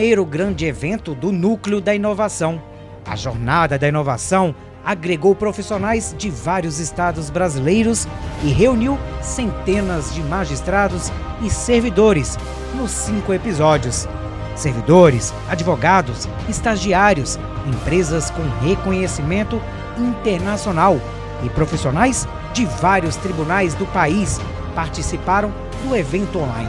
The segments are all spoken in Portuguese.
primeiro grande evento do Núcleo da Inovação. A Jornada da Inovação agregou profissionais de vários estados brasileiros e reuniu centenas de magistrados e servidores nos 5 episódios. Servidores, advogados, estagiários, empresas com reconhecimento internacional e profissionais de vários tribunais do país participaram do evento online.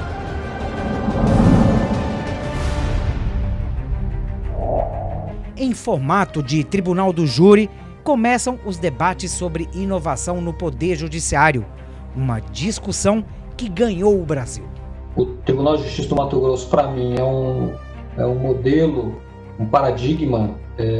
Em formato de tribunal do júri, começam os debates sobre inovação no Poder Judiciário, uma discussão que ganhou o Brasil. O Tribunal de Justiça do Mato Grosso, para mim, é um modelo, um paradigma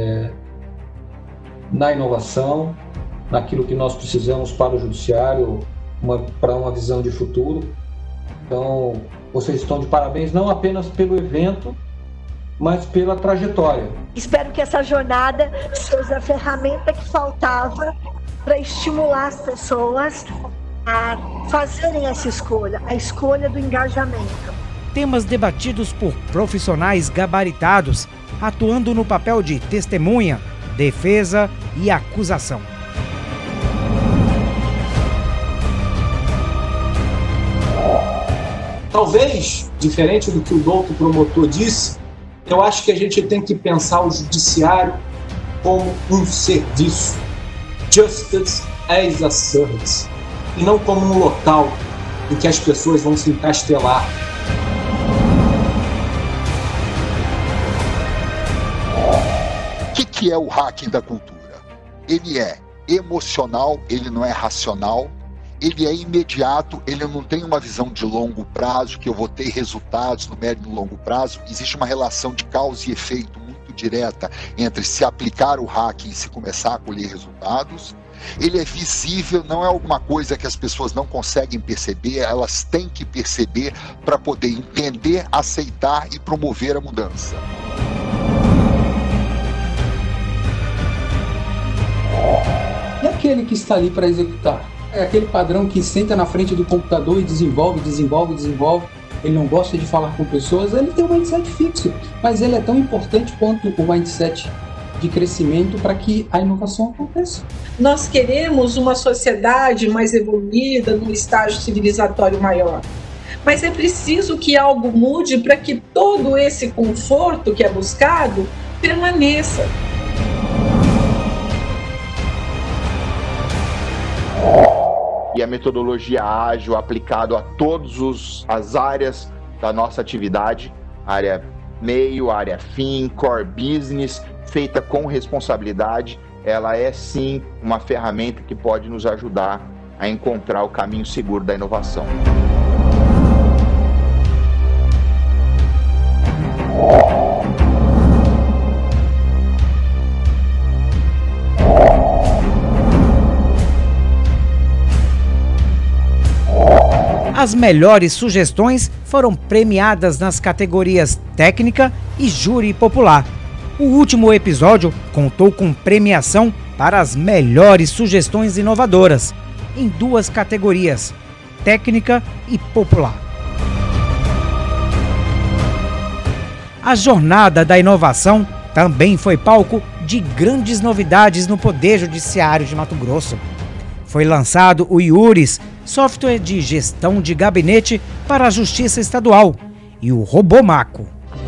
na inovação, naquilo que nós precisamos para o Judiciário, para uma visão de futuro. Então, vocês estão de parabéns, não apenas pelo evento, mas pela trajetória. Espero que essa jornada seja a ferramenta que faltava para estimular as pessoas a fazerem essa escolha, a escolha do engajamento. Temas debatidos por profissionais gabaritados, atuando no papel de testemunha, defesa e acusação. Talvez, diferente do que o doutor promotor disse, eu acho que a gente tem que pensar o judiciário como um serviço, justice as a service, e não como um local em que as pessoas vão se encastelar. O que é o hacking da cultura? Ele é emocional, ele não é racional, ele é imediato, ele não tem uma visão de longo prazo, que eu vou ter resultados no médio e no longo prazo. Existe uma relação de causa e efeito muito direta entre se aplicar o hacking e se começar a colher resultados. Ele é visível, não é alguma coisa que as pessoas não conseguem perceber, elas têm que perceber para poder entender, aceitar e promover a mudança. E aquele que está ali para executar? É aquele padrão que senta na frente do computador e desenvolve. Ele não gosta de falar com pessoas, ele tem um mindset fixo, mas ele é tão importante quanto o mindset de crescimento para que a inovação aconteça. Nós queremos uma sociedade mais evoluída, num estágio civilizatório maior. Mas é preciso que algo mude para que todo esse conforto que é buscado permaneça. E a metodologia ágil aplicado a todas as áreas da nossa atividade, área meio, área fim, core business, feita com responsabilidade, ela é sim uma ferramenta que pode nos ajudar a encontrar o caminho seguro da inovação. As melhores sugestões foram premiadas nas categorias técnica e júri popular. O último episódio contou com premiação para as melhores sugestões inovadoras, em 2 categorias, técnica e popular. A Jornada da Inovação também foi palco de grandes novidades no Poder Judiciário de Mato Grosso. Foi lançado o IURIS, software de gestão de gabinete para a Justiça Estadual, e o Robomaco.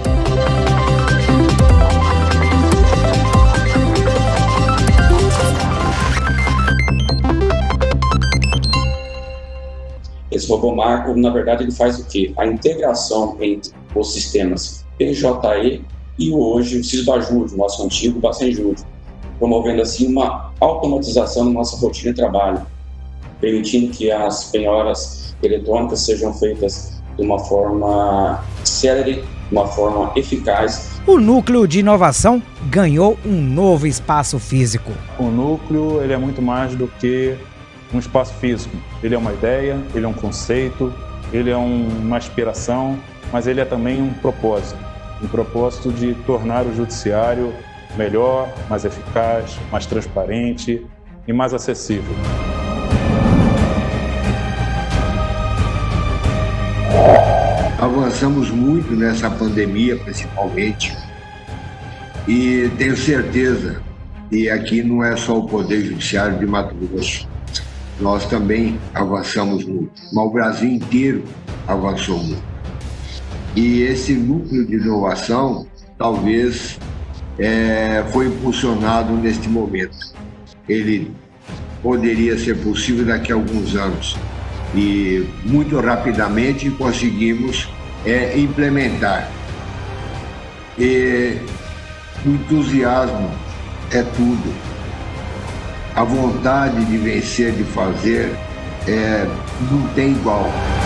Esse Robomaco, na verdade, ele faz o quê? A integração entre os sistemas PJE e hoje o Cisbajúri, nosso antigo Bacenjúri, promovendo assim uma automatização da nossa rotina de trabalho, permitindo que as penhoras eletrônicas sejam feitas de uma forma célere, de uma forma eficaz. O Núcleo de Inovação ganhou um novo espaço físico. O núcleo ele é muito mais do que um espaço físico. Ele é uma ideia, ele é um conceito, ele é uma aspiração, mas ele é também um propósito de tornar o judiciário melhor, mais eficaz, mais transparente e mais acessível. avançamos muito nessa pandemia, principalmente, e tenho certeza, e aqui não é só o Poder Judiciário de Mato Grosso, nós também avançamos muito, mas o Brasil inteiro avançou muito. E esse núcleo de inovação, talvez, foi impulsionado neste momento. Ele poderia ser possível daqui a alguns anos. E muito rapidamente conseguimos implementar. E o entusiasmo é tudo. A vontade de vencer, de fazer, não tem igual.